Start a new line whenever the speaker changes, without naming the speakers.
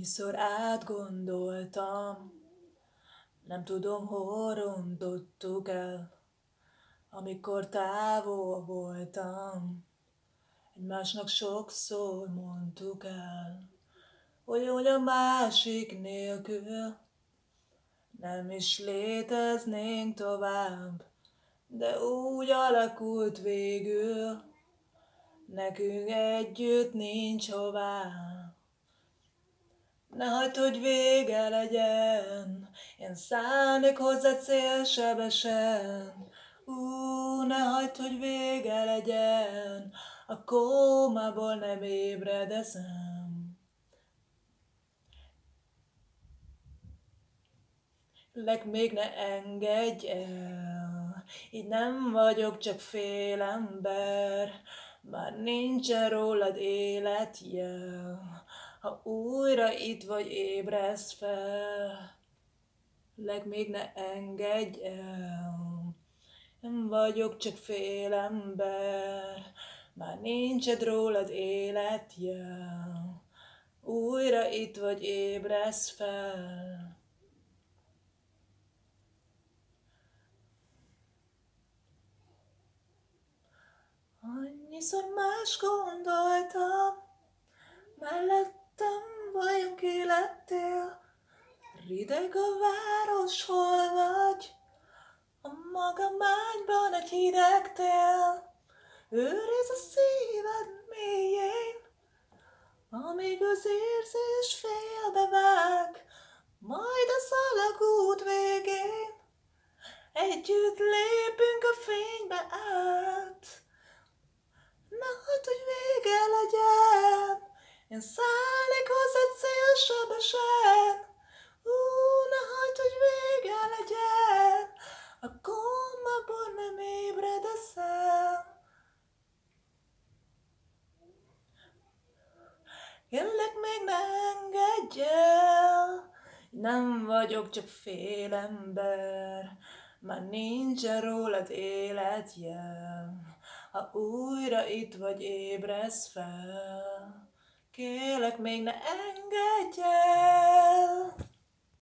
Annyiszor átgondoltam, nem tudom, hol rontottuk el, amikor távol voltam. Egymásnak sokszor mondtuk el, hogy a másik nélkül nem is léteznénk tovább, de úgy alakult végül, nekünk együtt nincs hová. Ne hagyd, hogy vége legyen, én szállnék hozzá célsebesen. Ne hagyd, hogy vége legyen, a kómából nem ébredezem. Még ne engedj el, így nem vagyok csak félember, már nincsen rólad életjel, ha újra itt vagy ébredsz fel. Még ne engedj el, nem vagyok csak félember, már nincsen rólad életjel, újra itt vagy ébredsz fel. Annyiszor más gondoltam, mellettem vajon ki lettél? Rideg a város, hol vagy? A magam ágyban egy hideg tél. Őriz a szíved mélyén, amíg az érzés félbevág, majd a szalagút végén együtt lépünk a fénybe át. Ne hagyd, hogy vége legyen, én szállnék hozzá célsebesen. Ne hagyd, hogy vége legyen, a kómából nem ébredezem. Kérlek, még ne engedj el, nem vagyok csak félember, már nincsen rólad életjel, ha újra itt vagy ébredsz fel. Kérlek, még ne engedj el.